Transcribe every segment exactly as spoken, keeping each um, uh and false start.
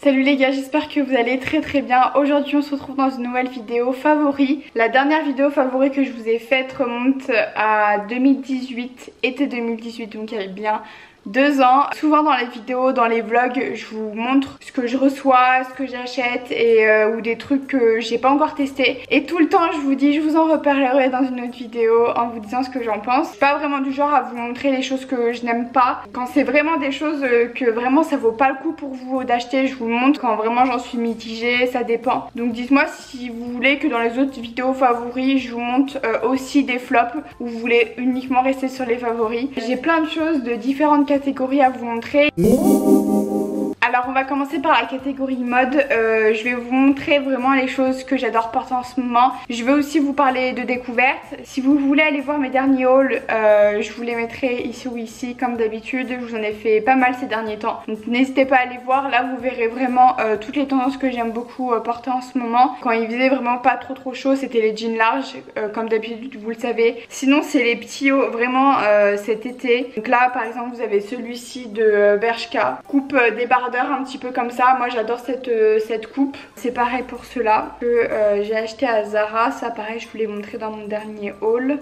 Salut les gars, j'espère que vous allez très très bien. Aujourd'hui on se retrouve dans une nouvelle vidéo favori. La dernière vidéo favori que je vous ai faite remonte à deux mille dix-huit, été deux mille dix-huit, donc il y a bien deux ans. Souvent dans les vidéos, dans les vlogs, je vous montre ce que je reçois, ce que j'achète et euh, ou des trucs que j'ai pas encore testé. Et tout le temps je vous dis, je vous en reparlerai dans une autre vidéo en vous disant ce que j'en pense. Pas vraiment du genre à vous montrer les choses que je n'aime pas. Quand c'est vraiment des choses que vraiment ça vaut pas le coup pour vous d'acheter, je vous le montre. Quand vraiment j'en suis mitigée, ça dépend. Donc dites-moi si vous voulez que dans les autres vidéos favoris, je vous montre euh, aussi des flops ou vous voulez uniquement rester sur les favoris. J'ai plein de choses de différentes catégories à vous montrer. Alors on va commencer par la catégorie mode. euh, Je vais vous montrer vraiment les choses que j'adore porter en ce moment. Je vais aussi vous parler de découvertes. Si vous voulez aller voir mes derniers hauls, euh, je vous les mettrai ici ou ici comme d'habitude. Je vous en ai fait pas mal ces derniers temps, donc n'hésitez pas à aller voir. Là vous verrez vraiment euh, toutes les tendances que j'aime beaucoup euh, porter en ce moment. Quand il faisait vraiment pas trop trop chaud, c'était les jeans larges euh, comme d'habitude, vous le savez. Sinon c'est les petits hauts vraiment euh, cet été. Donc là par exemple vous avez celui-ci de euh, Bershka, coupe euh, débardeur un petit peu comme ça. Moi j'adore cette, euh, cette coupe. C'est pareil pour ceux-là que euh, j'ai acheté à Zara. Ça pareil je vous l'ai montré dans mon dernier haul.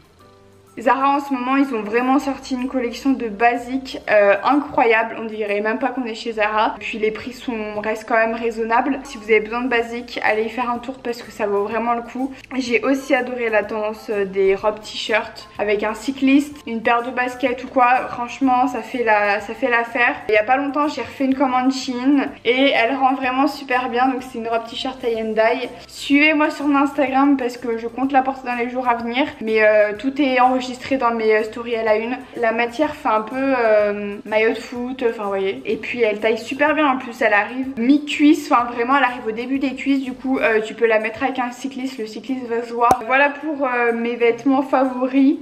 Zara en ce moment ils ont vraiment sorti une collection de basiques euh, incroyable, on dirait même pas qu'on est chez Zara. Puis les prix sont, restent quand même raisonnables. Si vous avez besoin de basiques, allez y faire un tour parce que ça vaut vraiment le coup. J'ai aussi adoré la tendance des robes t-shirt avec un cycliste, une paire de baskets ou quoi. Franchement ça fait la, ça fait l'affaire. Il y a pas longtemps j'ai refait une commande Shein et elle rend vraiment super bien. Donc c'est une robe t-shirt tie and dye. Suivez-moi sur mon Instagram parce que je compte la porter dans les jours à venir. Mais euh, tout est enregistré dans mes stories à la une. La matière fait un peu euh, maillot de foot, enfin vous voyez. Et puis elle taille super bien en plus, elle arrive mi-cuisse, enfin vraiment elle arrive au début des cuisses. Du coup euh, tu peux la mettre avec un cycliste, le cycliste va se voir. Voilà pour euh, mes vêtements favoris.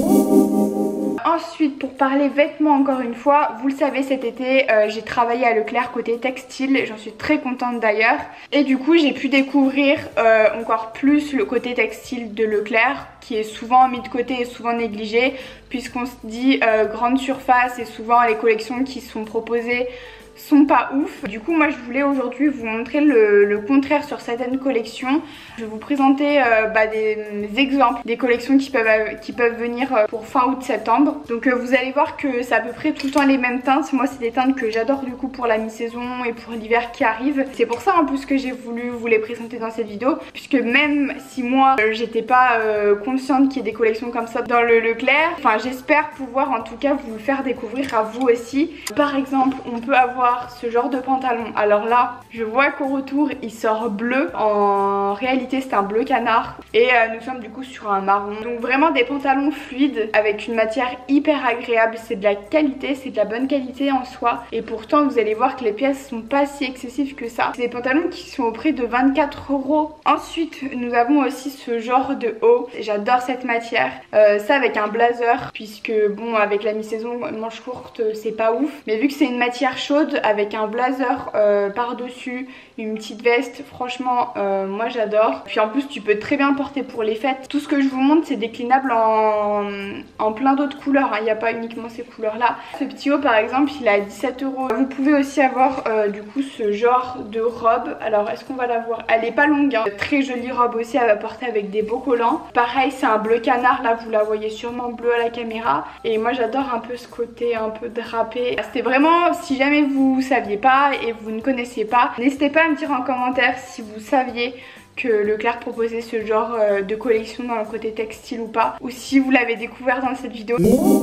Ensuite pour parler vêtements encore une fois, vous le savez cet été euh, j'ai travaillé à Leclerc côté textile, j'en suis très contente d'ailleurs. Et du coup j'ai pu découvrir euh, encore plus le côté textile de Leclerc qui est souvent mis de côté et souvent négligé puisqu'on se dit euh, grande surface et souvent les collections qui sont proposées sont pas ouf. Du coup moi je voulais aujourd'hui vous montrer le, le contraire sur certaines collections. Je vais vous présenter euh, bah, des, des exemples des collections qui peuvent, qui peuvent venir pour fin août septembre. Donc euh, vous allez voir que c'est à peu près tout le temps les mêmes teintes. Moi c'est des teintes que j'adore du coup pour la mi-saison et pour l'hiver qui arrive. C'est pour ça en plus que j'ai voulu vous les présenter dans cette vidéo, puisque même si moi euh, j'étais pas euh, consciente qu'il y ait des collections comme ça dans le Leclerc, enfin j'espère pouvoir en tout cas vous le faire découvrir à vous aussi. Par exemple on peut avoir ce genre de pantalon. Alors là je vois qu'au retour il sort bleu, en réalité c'est un bleu canard et euh, nous sommes du coup sur un marron. Donc vraiment des pantalons fluides avec une matière hyper agréable, c'est de la qualité, c'est de la bonne qualité en soi et pourtant vous allez voir que les pièces sont pas si excessives que ça. C'est des pantalons qui sont au prix de vingt-quatre euros. Ensuite nous avons aussi ce genre de haut, j'adore cette matière, euh, ça avec un blazer puisque bon avec la mi-saison manche courte c'est pas ouf, mais vu que c'est une matière chaude avec un blazer euh, par dessus, une petite veste, franchement euh, moi j'adore. Puis en plus tu peux très bien porter pour les fêtes. Tout ce que je vous montre c'est déclinable en, en plein d'autres couleurs, il hein. n'y a pas uniquement ces couleurs là. Ce petit haut par exemple il est à dix-sept euros. Vous pouvez aussi avoir euh, du coup ce genre de robe. Alors est-ce qu'on va la voir? Elle est pas longue hein. Très jolie robe aussi, elle va porter avec des beaux collants. Pareil c'est un bleu canard, là vous la voyez sûrement bleu à la caméra. Et moi j'adore un peu ce côté un peu drapé. C'était vraiment, si jamais vous vous saviez pas et vous ne connaissiez pas, n'hésitez pas à me dire en commentaire si vous saviez que Leclerc proposait ce genre de collection dans le côté textile ou pas, ou si vous l'avez découvert dans cette vidéo.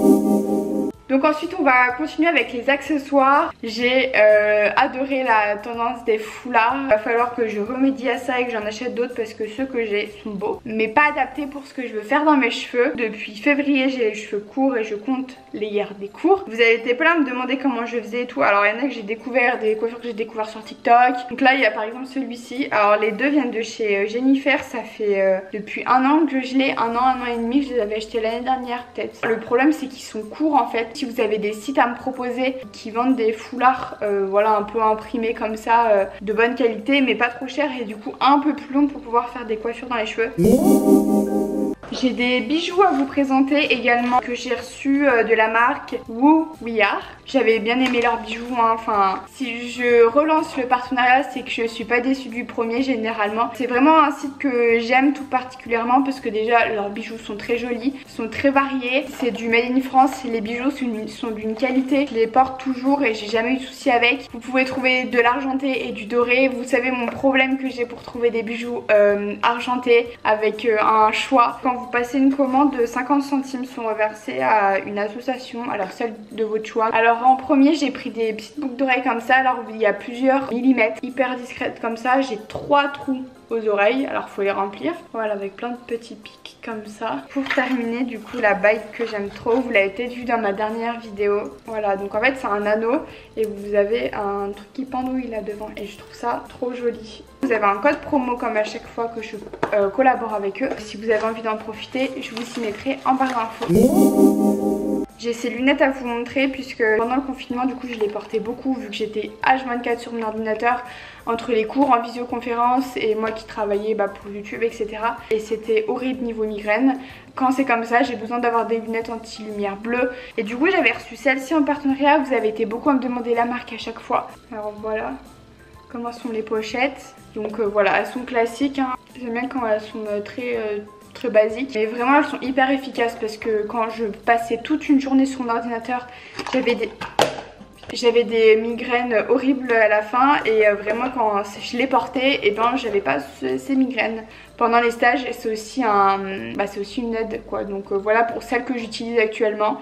Donc ensuite on va continuer avec les accessoires. J'ai euh, adoré la tendance des foulards. Il va falloir que je remédie à ça et que j'en achète d'autres parce que ceux que j'ai sont beaux, mais pas adaptés pour ce que je veux faire dans mes cheveux. Depuis février j'ai les cheveux courts et je compte les garder courts. Vous avez été plein à me demander comment je faisais et tout. Alors il y en a que j'ai découvert, des coiffures que j'ai découvert sur TikTok. Donc là il y a par exemple celui-ci. Alors les deux viennent de chez Jennifer. Ça fait euh, depuis un an que je l'ai, un an, un an et demi. Je les avais achetés l'année dernière peut-être. Le problème c'est qu'ils sont courts en fait. Si vous avez des sites à me proposer qui vendent des foulards euh, voilà un peu imprimés comme ça, euh, de bonne qualité mais pas trop cher et du coup un peu plus long pour pouvoir faire des coiffures dans les cheveux. J'ai des bijoux à vous présenter également que j'ai reçus de la marque Woo We Are. J'avais bien aimé leurs bijoux, hein. Enfin, si je relance le partenariat, c'est que je suis pas déçue du premier généralement. C'est vraiment un site que j'aime tout particulièrement parce que déjà leurs bijoux sont très jolis, sont très variés. C'est du made in France, les bijoux sont d'une qualité. Je les porte toujours et j'ai jamais eu de soucis avec. Vous pouvez trouver de l'argenté et du doré. Vous savez mon problème que j'ai pour trouver des bijoux euh, argentés avec euh, un choix. Quand vous passez une commande, cinquante centimes sont reversés à une association, alors celle de votre choix. Alors en premier j'ai pris des petites boucles d'oreilles comme ça, alors il y a plusieurs millimètres, hyper discrètes comme ça. J'ai trois trous aux oreilles, alors faut les remplir. Voilà, avec plein de petits pics comme ça. Pour terminer, du coup, la bague que j'aime trop, vous l'avez peut-être vu dans ma dernière vidéo. Voilà, donc en fait c'est un anneau et vous avez un truc qui pendouille là devant et je trouve ça trop joli. Vous avez un code promo comme à chaque fois que je euh, collabore avec eux. Si vous avez envie d'en profiter, je vous y mettrai en barre d'infos. J'ai ces lunettes à vous montrer puisque pendant le confinement du coup je les portais beaucoup vu que j'étais H vingt-quatre sur mon ordinateur entre les cours en visioconférence et moi qui travaillais bah, pour YouTube et cetera. Et c'était horrible niveau migraine. Quand c'est comme ça j'ai besoin d'avoir des lunettes anti-lumière bleue et du coup j'avais reçu celle-ci en partenariat. Vous avez été beaucoup à me demander la marque à chaque fois. Alors voilà comment sont les pochettes. Donc euh, voilà, elles sont classiques, hein. J'aime bien quand elles sont euh, très... Euh, très basiques, mais vraiment elles sont hyper efficaces parce que quand je passais toute une journée sur mon ordinateur j'avais des j'avais des migraines horribles à la fin et vraiment quand je les portais et ben j'avais pas ce, ces migraines pendant les stages. C'est aussi un bah c'est aussi une aide quoi, donc euh, voilà pour celle que j'utilise actuellement.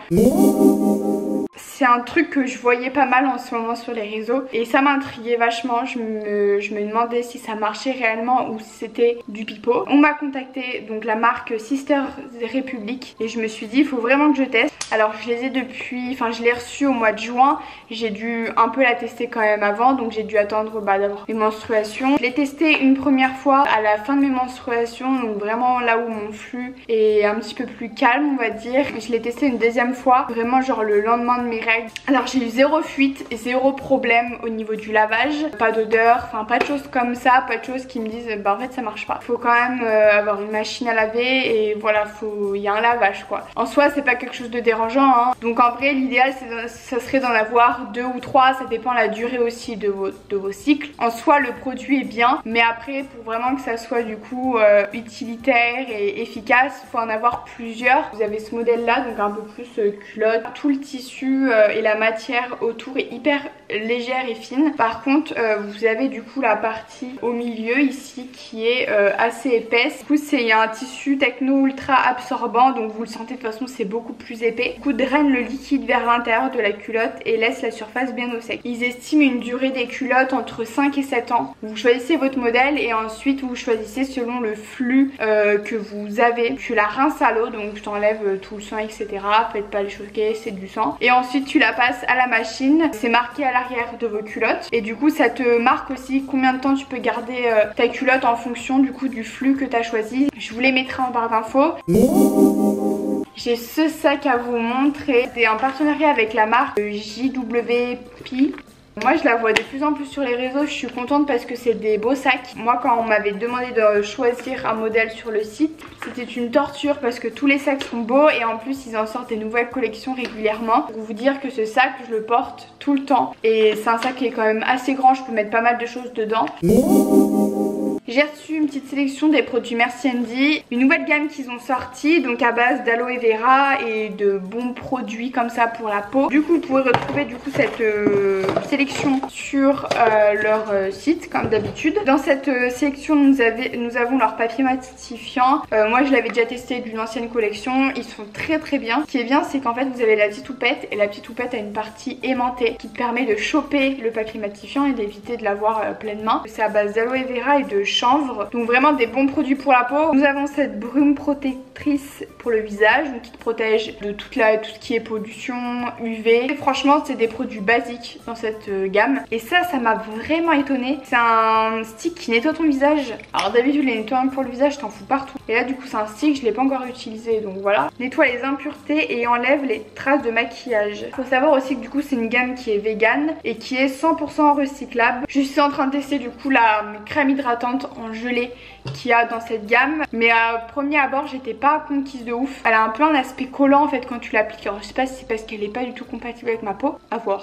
C'est un truc que je voyais pas mal en ce moment sur les réseaux et ça m'intriguait vachement. Je me, je me demandais si ça marchait réellement ou si c'était du pipeau. On m'a contacté, donc la marque Sister Republic, et je me suis dit il faut vraiment que je teste. Alors je les ai depuis, enfin je l'ai reçue au mois de juin. J'ai dû un peu la tester quand même avant, donc j'ai dû attendre bah, d'avoir mes menstruations. Je l'ai testé une première fois à la fin de mes menstruations, donc vraiment là où mon flux est un petit peu plus calme on va dire. Je l'ai testé une deuxième fois, vraiment genre le lendemain de mes règles. Alors j'ai eu zéro fuite et zéro problème au niveau du lavage, pas d'odeur, enfin pas de choses comme ça, pas de choses qui me disent bah en fait ça marche pas. Faut quand même euh, avoir une machine à laver et voilà, faut il y a un lavage quoi. En soi c'est pas quelque chose de dérangeant, hein. Donc en vrai l'idéal ça serait d'en avoir deux ou trois, ça dépend la durée aussi de vos, de vos cycles. En soi le produit est bien, mais après pour vraiment que ça soit du coup euh, utilitaire et efficace, faut en avoir plusieurs. Vous avez ce modèle là, donc un peu plus euh, culotte, tout le tissu euh, et la matière autour est hyper légère et fine. Par contre euh, vous avez du coup la partie au milieu ici qui est euh, assez épaisse. Du coup c'est il y a un tissu techno ultra absorbant, donc vous le sentez de toute façon c'est beaucoup plus épais. Du coup draine le liquide vers l'intérieur de la culotte et laisse la surface bien au sec. Ils estiment une durée des culottes entre cinq et sept ans. Vous choisissez votre modèle et ensuite vous choisissez selon le flux euh, que vous avez. Tu la rinces à l'eau, donc je t'enlève tout le sang etc. Faites pas les choquer, c'est du sang. Et ensuite tu la passes à la machine. C'est marqué à l'arrière de vos culottes et du coup ça te marque aussi combien de temps tu peux garder euh, ta culotte en fonction du coup du flux que tu as choisi. Je vous les mettrai en barre d'infos. J'ai ce sac à vous montrer. C'est un partenariat avec la marque J W P. Moi je la vois de plus en plus sur les réseaux, je suis contente parce que c'est des beaux sacs. Moi quand on m'avait demandé de choisir un modèle sur le site, c'était une torture parce que tous les sacs sont beaux et en plus ils en sortent des nouvelles collections régulièrement. Pour vous dire que ce sac je le porte tout le temps et c'est un sac qui est quand même assez grand, je peux mettre pas mal de choses dedans. J'ai reçu une petite sélection des produits Merci Andy, une nouvelle gamme qu'ils ont sortie, donc à base d'aloe vera et de bons produits comme ça pour la peau. Du coup vous pouvez retrouver du coup cette euh, sélection sur euh, leur euh, site comme d'habitude. Dans cette euh, sélection nous, avez, nous avons leur papier matifiant. Euh, moi je l'avais déjà testé d'une ancienne collection, ils sont très très bien. Ce qui est bien c'est qu'en fait vous avez la petite houppette et la petite houppette a une partie aimantée qui te permet de choper le papier matifiant et d'éviter de l'avoir euh, pleine main. C'est à base d'aloe vera et de chanvre, donc vraiment des bons produits pour la peau. Nous avons cette brume protectrice pour le visage, donc qui te protège de toute la, tout ce qui est pollution U V. Et franchement c'est des produits basiques dans cette euh, gamme et ça ça m'a vraiment étonnée. C'est un stick qui nettoie ton visage. Alors d'habitude les nettoiements pour le visage t'en fous partout et là du coup c'est un stick, je l'ai pas encore utilisé donc voilà. Nettoie les impuretés et enlève les traces de maquillage. Faut savoir aussi que du coup c'est une gamme qui est vegan et qui est cent pour cent recyclable. Je suis en train de tester du coup la crème hydratante hydratante en gelée qu'il y a dans cette gamme. Mais à premier abord j'étais pas conquise de ouf. Elle a un peu un aspect collant en fait quand tu l'appliques. Alors je sais pas si c'est parce qu'elle est pas du tout compatible avec ma peau, à voir.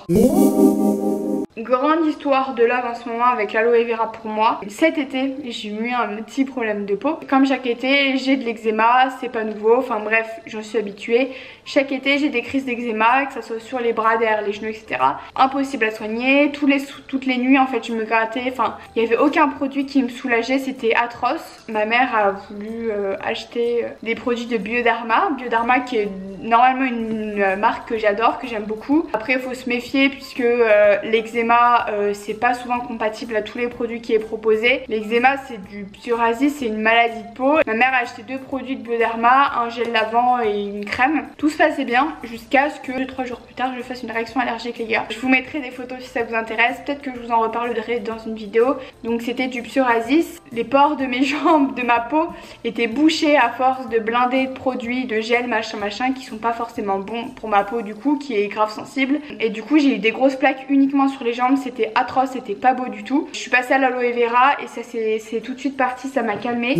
Grande histoire de love en ce moment avec l'aloe vera pour moi. Cet été j'ai eu un petit problème de peau. Comme chaque été j'ai de l'eczéma, c'est pas nouveau, enfin bref j'en suis habituée. Chaque été j'ai des crises d'eczéma, que ça soit sur les bras, derrière les genoux, et cetera. Impossible à soigner, Tous les, toutes les nuits en fait je me grattais, enfin il n'y avait aucun produit qui me soulageait, c'était atroce. Ma mère a voulu euh, acheter des produits de Bioderma, Bioderma qui est normalement une, une marque que j'adore, que j'aime beaucoup. Après il faut se méfier puisque euh, l'eczéma Euh, c'est pas souvent compatible à tous les produits qui est proposé. L'eczéma c'est du psoriasis, c'est une maladie de peau. Ma mère a acheté deux produits de Bioderma, un gel lavant et une crème. Tout se passait bien jusqu'à ce que deux trois jours plus tard je fasse une réaction allergique les gars. Je vous mettrai des photos si ça vous intéresse, peut-être que je vous en reparlerai dans une vidéo. Donc c'était du psoriasis. Les pores de mes jambes, de ma peau étaient bouchés à force de blinder de produits, de gel machin machin qui sont pas forcément bons pour ma peau du coup, qui est grave sensible. Et du coup j'ai eu des grosses plaques uniquement sur les jambes, c'était atroce, c'était pas beau du tout. Je suis passée à l'aloe vera et ça c'est tout de suite parti, ça m'a calmée.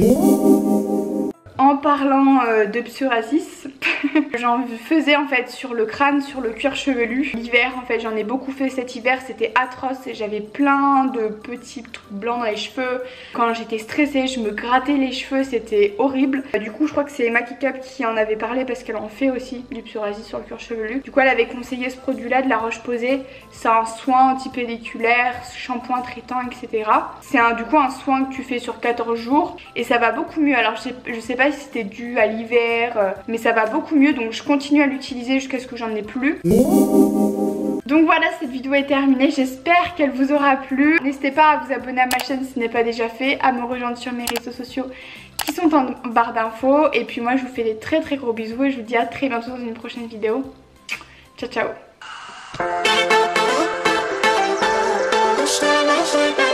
En parlant euh, de psoriasis, j'en faisais en fait sur le crâne, sur le cuir chevelu. L'hiver en fait j'en ai beaucoup fait cet hiver, c'était atroce et j'avais plein de petits trucs blancs dans les cheveux. Quand j'étais stressée je me grattais les cheveux, c'était horrible. Du coup je crois que c'est Maki Cup qui en avait parlé parce qu'elle en fait aussi du psoriasis sur le cuir chevelu. Du coup elle avait conseillé ce produit là de la Roche-Posay. C'est un soin antipelliculaire, shampoing traitant, et cetera. C'est du coup un soin que tu fais sur quatorze jours et ça va beaucoup mieux. Alors je, je sais pas si c'était dû à l'hiver, euh, mais ça va beaucoup mieux, donc je continue à l'utiliser jusqu'à ce que j'en ai plus. Donc voilà, cette vidéo est terminée, j'espère qu'elle vous aura plu. N'hésitez pas à vous abonner à ma chaîne si ce n'est pas déjà fait, à me rejoindre sur mes réseaux sociaux qui sont en barre d'infos. Et puis moi je vous fais des très très gros bisous et je vous dis à très bientôt dans une prochaine vidéo. Ciao ciao.